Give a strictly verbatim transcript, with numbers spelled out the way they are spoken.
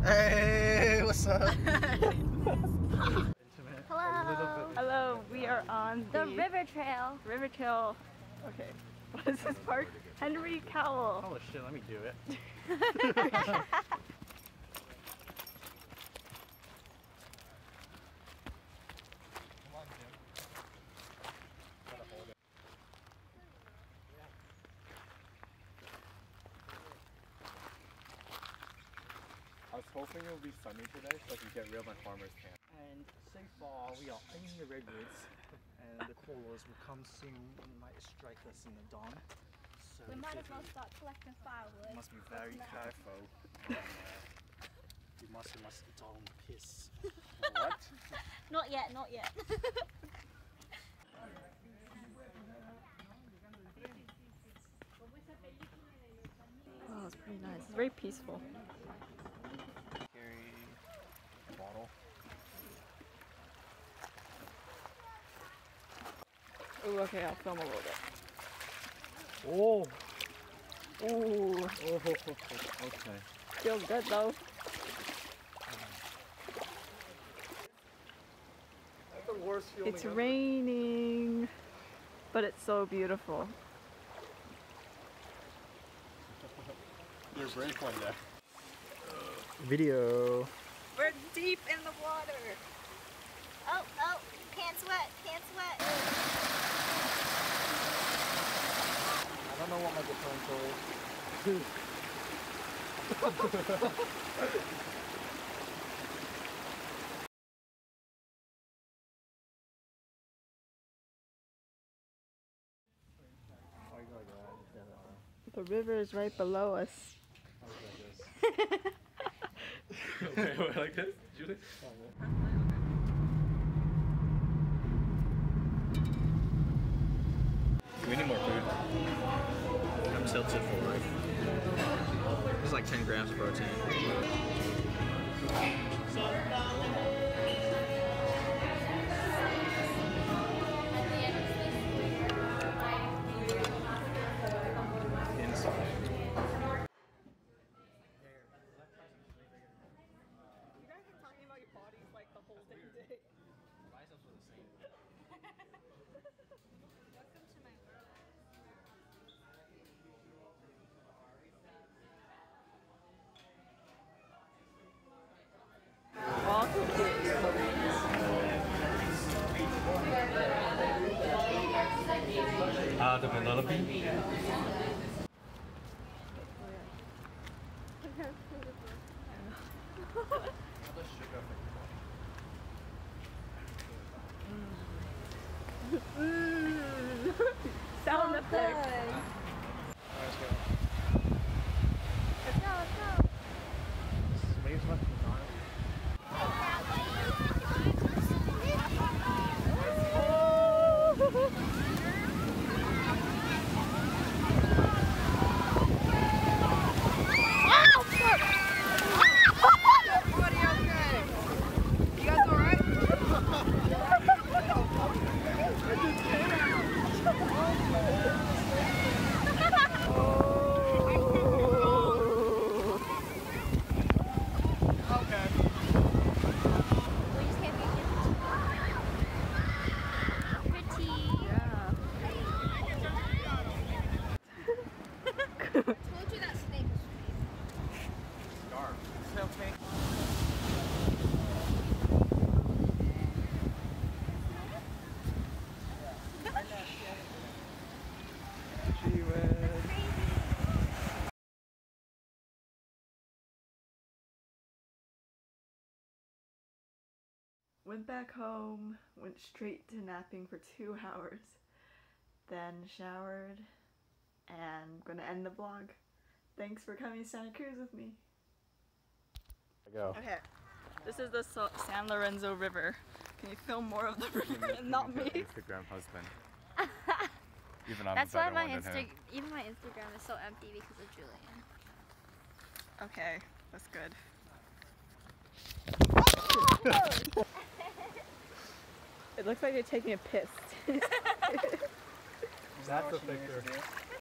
Hey, what's up? Hello. Hello, we are on the, The river trail. River Trail. Okay, what is this park? Henry Cowell. Oh shit, let me do it. I was hoping it would be sunny today so I could get rid of my farmer's tan. And so far we are in the redwoods and the koalas will come soon and might strike us in the dawn. So We might as well we start collecting firewood. Must be very careful. you must, you must don't piss. What? Not yet, not yet. Oh, it's pretty nice. It's very peaceful. Carry a bottle. Ooh, okay, I'll film a little bit. Oh! Ooh, Oh, okay. feels good though. That's the worst feeling It's ever. raining, but it's so beautiful. There's break one there. Video. We're deep in the water. Oh, oh, can't sweat, can't sweat. I don't know what my differential is. The river is right below us. Wait, wait, like this? Julie? We need more food. I'm tilted for it. It's like ten grams of protein. You guys are talking about your bodies like the whole damn day. Biceps are the same. Welcome to my world. Ah, the vanilla bean? Sound effects. Let's go. Let's go, let's go. Waves left behind. We just can't be pretty. Yeah. Told you that snake was Dark. Still pink. She went. Went back home, went straight to napping for two hours, then showered, and gonna end the vlog. Thanks for coming to Santa Cruz with me. Go. Okay, this is the so San Lorenzo River. Can you film more of the river and not me? Instagram husband. Even I'm That's a why better my one than him. Insta even my Instagram is so empty because of Julian. Okay, that's good. It looks like you're taking a piss. That's a picture.